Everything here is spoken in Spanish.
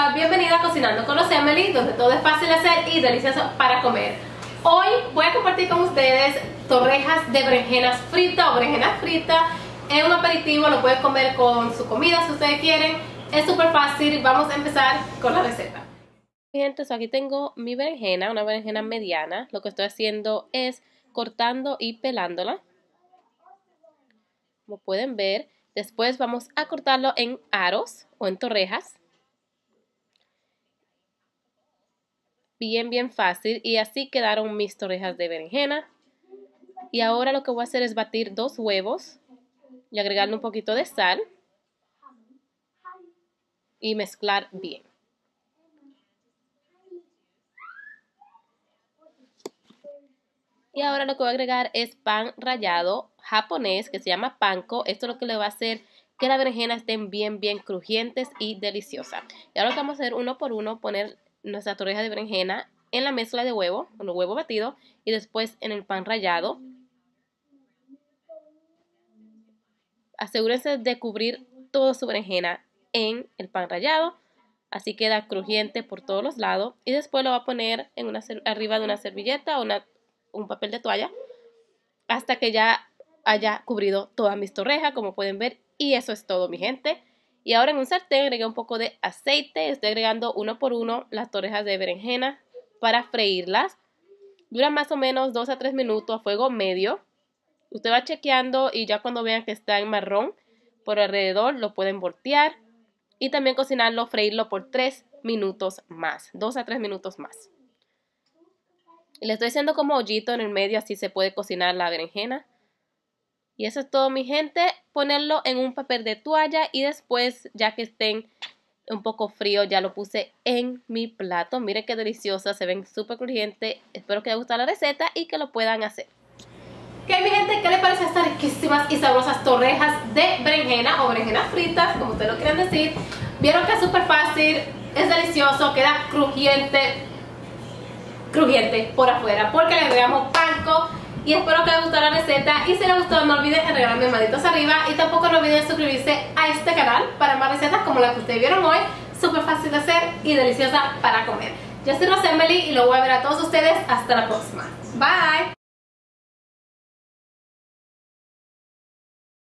hermosa, bienvenida a Cocinando con Rosemely, donde todo es fácil de hacer y delicioso para comer. Hoy voy a compartir con ustedes torrejas de berenjenas fritas o berenjenas fritas. Es un aperitivo, lo pueden comer con su comida si ustedes quieren. Es súper fácil, vamos a empezar con la receta. Gente, aquí tengo mi berenjena, una berenjena mediana. Lo que estoy haciendo es cortando y pelándola. Como pueden ver, después vamos a cortarlo en aros o en torrejas. Bien fácil, y así quedaron mis torrejas de berenjena. Y ahora lo que voy a hacer es batir 2 huevos y agregarle un poquito de sal y mezclar bien. Y ahora lo que voy a agregar es pan rallado japonés que se llama panko. Esto es lo que le va a hacer que las berenjenas estén bien crujientes y deliciosas. Y ahora lo que vamos a hacer uno por uno, poner nuestra torreja de berenjena en la mezcla de huevo, con el huevo batido, y después en el pan rallado. Asegúrense de cubrir toda su berenjena en el pan rallado, así queda crujiente por todos los lados. Y después lo va a poner en arriba de una servilleta o un papel de toalla hasta que ya haya cubrido todas mis torrejas, como pueden ver. Y eso es todo, mi gente. Y ahora en un sartén agregué un poco de aceite. Estoy agregando uno por uno las torrejas de berenjena para freírlas. Dura más o menos 2 a 3 minutos a fuego medio. Usted va chequeando y ya cuando vean que está en marrón por alrededor lo pueden voltear. Y también cocinarlo, freírlo por 3 minutos más. 2 a 3 minutos más. Y le estoy haciendo como hoyito en el medio, así se puede cocinar la berenjena. Y eso es todo, mi gente. Ponerlo en un papel de toalla y después, ya que estén un poco fríos, ya lo puse en mi plato. Miren qué deliciosa, se ven súper crujientes. Espero que les guste la receta y que lo puedan hacer. Ok, mi gente, ¿qué les parece estas riquísimas y sabrosas torrejas de berenjena o berenjenas fritas, como ustedes lo quieran decir? Vieron que es súper fácil, es delicioso, queda crujiente por afuera porque le agregamos panko. Y espero que les gustó la receta, y si les gustó no olviden regalarme manitos arriba, y tampoco no olviden suscribirse a este canal para más recetas como la que ustedes vieron hoy, súper fácil de hacer y deliciosa para comer. Yo soy Rosemely y lo voy a ver a todos ustedes hasta la próxima. Bye.